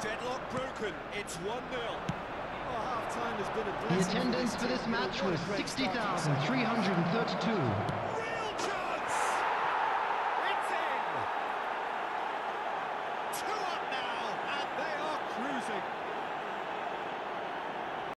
Deadlock broken. It's 1-0. The attendance for this match was 60,332.